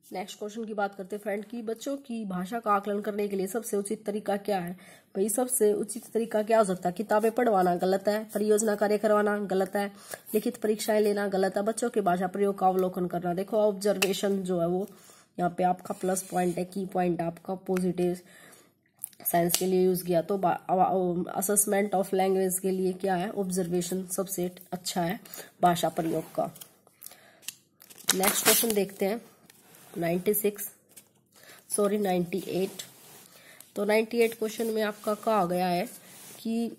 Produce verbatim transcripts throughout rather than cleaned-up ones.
Next question की बात करते हैं फ्रेंड की बच्चों की भाषा का आकलन करने के लिए सबसे उचित तरीका क्या है। भाई सबसे उचित तरीका क्या हो सकता है। किताबें पढ़वाना गलत है, परियोजना कार्य करवाना गलत है, लिखित परीक्षाएं लेना गलत है, बच्चों के भाषा प्रयोग का अवलोकन करना। देखो ऑब्जर्वेशन जो है वो यहाँ पे आपका प्लस पॉइंट है, की पॉइंट आपका पॉजिटिव साइंस के लिए यूज किया। तो असेसमेंट ऑफ लैंग्वेज के लिए क्या है, ऑब्जर्वेशन सबसे अच्छा है भाषा प्रयोग का। नेक्स्ट क्वेश्चन देखते हैं ninety six sorry ninety eight. तो नाइन्टी एट क्वेश्चन में आपका कहा गया है कि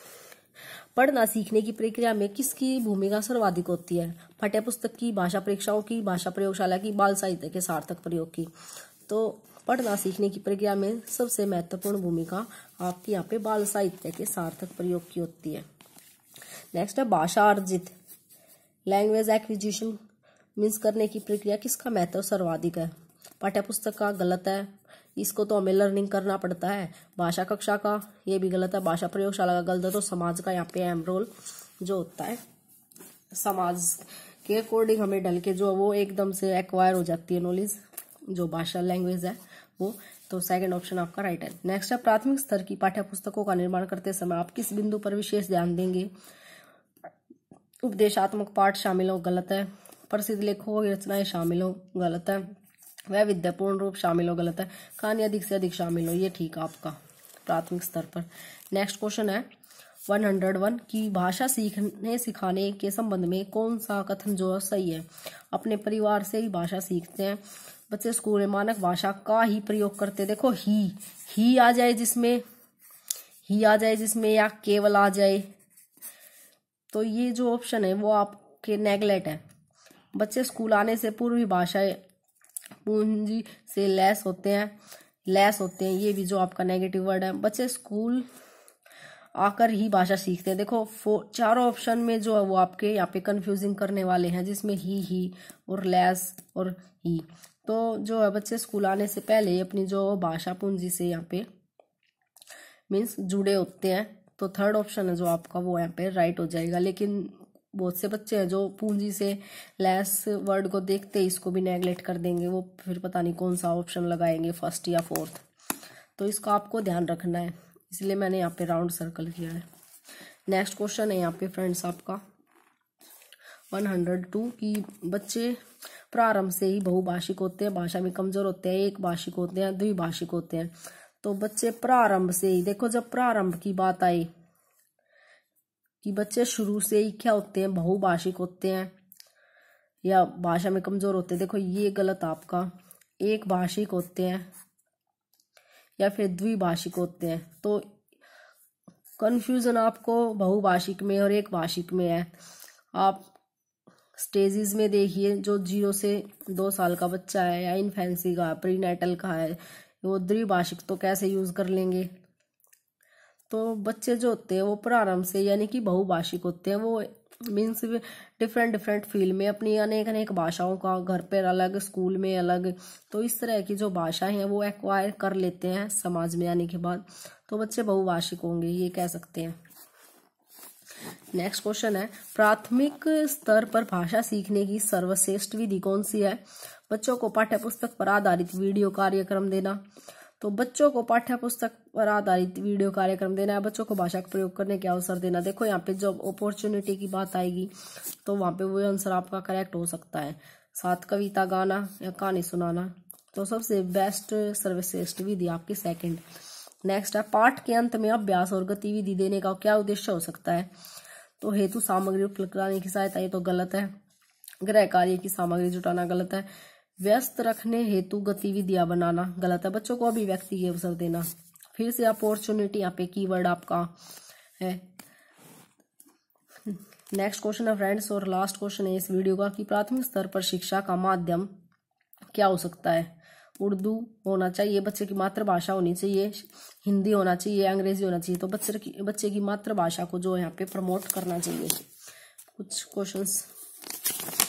पढ़ना सीखने की प्रक्रिया में किसकी भूमिका सर्वाधिक होती है। पाठ्य पुस्तक की, भाषा परीक्षाओं की, भाषा प्रयोगशाला की, बाल साहित्य के सार्थक प्रयोग की। तो पढ़ना सीखने की प्रक्रिया में सबसे महत्वपूर्ण भूमिका आपकी यहाँ पे बाल साहित्य के सार्थक प्रयोग की होती है। नेक्स्ट है भाषा अर्जित, लैंग्वेज एक्विजिशन मीन्स करने की प्रक्रिया किसका महत्व सर्वाधिक है। पाठ्य पुस्तक का गलत है, इसको तो हमें लर्निंग करना पड़ता है। भाषा कक्षा का ये भी गलत है। भाषा प्रयोगशाला का गलत है। तो समाज का यहाँ पे अहम रोल जो होता है, समाज के अकॉर्डिंग हमें ढल के जो वो एकदम से एक्वायर हो जाती है नॉलेज, जो भाषा लैंग्वेज है वो। तो सेकंड ऑप्शन आपका राइट है। नेक्स्ट है प्राथमिक स्तर की पाठ्य पुस्तकों का निर्माण करते समय आप किस बिंदु पर विशेष ध्यान देंगे। उपदेशात्मक पाठ शामिल हो गलत है, प्रसिद्ध लेखकों की रचनाएं शामिल हो गलत है, वैविध्यपूर्ण रूप शामिल हो गलत है, कहानी अधिक से अधिक शामिल हो ये ठीक है आपका प्राथमिक स्तर पर। नेक्स्ट क्वेश्चन है वन हंड्रेड वन की भाषा सीखने सिखाने के संबंध में कौन सा कथन जो सही है। अपने परिवार से ही भाषा सीखते हैं बच्चे, स्कूल में मानक भाषा का ही प्रयोग करते हैं। देखो ही ही आ जाए जिसमें ही आ जाए जिसमें या केवल आ जाए, तो ये जो ऑप्शन है वो आपके नेगलेक्ट है। बच्चे स्कूल आने से पूर्व ही भाषाएं पूंजी से लैस होते हैं लैस होते हैं ये भी जो आपका नेगेटिव वर्ड है। बच्चे स्कूल आकर ही भाषा सीखते हैं। देखो चारों ऑप्शन में जो है वो आपके यहाँ पे कंफ्यूजिंग करने वाले हैं, जिसमें ही ही और लैस और ही। तो जो है बच्चे स्कूल आने से पहले ही अपनी जो भाषा पूंजी से यहाँ पे मीन्स जुड़े होते हैं। तो थर्ड ऑप्शन है जो आपका वो यहाँ पे राइट हो जाएगा। लेकिन बहुत से बच्चे हैं जो पूंजी से लैस वर्ड को देखते ही इसको भी नेगलेक्ट कर देंगे, वो फिर पता नहीं कौन सा ऑप्शन लगाएंगे फर्स्ट या फोर्थ। तो इसका आपको ध्यान रखना है, इसलिए मैंने यहाँ पे राउंड सर्कल किया है। नेक्स्ट क्वेश्चन है यहाँ पे फ्रेंड्स आपका वन हंड्रेड टू की बच्चे प्रारंभ से ही बहुभाषिक होते हैं, भाषा में कमजोर होते हैं, एक भाषिक होते हैं, द्विभाषिक होते हैं। तो बच्चे प्रारंभ से ही, देखो जब प्रारंभ की बात आई कि बच्चे शुरू से ही क्या होते हैं, बहुभाषिक होते हैं या भाषा में कमजोर होते हैं। देखो ये गलत आपका, एक भाषिक होते हैं या फिर द्विभाषिक होते हैं। तो कंफ्यूजन आपको बहुभाषिक में और एक भाषिक में है। आप स्टेजेस में देखिए, जो जीरो से दो साल का बच्चा है या इन्फेंसी का, प्री नेटल का है, वो द्विभाषिक तो कैसे यूज कर लेंगे। तो बच्चे जो होते हैं वो प्रारंभ से यानी कि बहुभाषिक होते हैं। वो मीन्स डिफरेंट डिफरेंट फील्ड में अपनी अनेक अनेक भाषाओं का, घर पर अलग, स्कूल में अलग, तो इस तरह की जो भाषाएं हैं वो एक्वायर कर लेते हैं समाज में आने के बाद। तो बच्चे बहुभाषिक होंगे ये कह सकते हैं। नेक्स्ट क्वेश्चन है प्राथमिक स्तर पर भाषा सीखने की सर्वश्रेष्ठ विधि कौन सी है। बच्चों को पाठ्य पुस्तक पर आधारित वीडियो कार्यक्रम देना। तो बच्चों को पाठ्य पुस्तक पर आधारित वीडियो कार्यक्रम देना है, बच्चों को भाषा का प्रयोग करने के अवसर देना। देखो यहाँ पे जब अपॉर्चुनिटी की बात आएगी तो वहां पे वो आंसर आपका करेक्ट हो सकता है। साथ कविता गाना या कहानी सुनाना। तो सबसे बेस्ट सर्वश्रेष्ठ विधि आपकी सेकंड। नेक्स्ट है पाठ के अंत में अभ्यास और गतिविधि देने का क्या उद्देश्य हो सकता है। तो हेतु सामग्री उपलब्ध कराने की सहायता, ये तो गलत है। गृह कार्य की सामग्री जुटाना गलत है। व्यस्त रखने हेतु गतिविधियां बनाना गलत है। बच्चों को अभिव्यक्ति के अवसर देना। फिर से अपॉर्चुनिटी यहाँ पे कीवर्ड आपका है। नेक्स्ट क्वेश्चन है फ्रेंड्स और लास्ट क्वेश्चन है इस वीडियो का कि प्राथमिक स्तर पर शिक्षा का माध्यम क्या हो सकता है। उर्दू होना चाहिए, बच्चे की मातृभाषा होनी चाहिए, हिंदी होना चाहिए, अंग्रेजी होना चाहिए। तो बच्चे की बच्चे की मातृभाषा को जो यहाँ पे प्रमोट करना चाहिए। कुछ क्वेश्चंस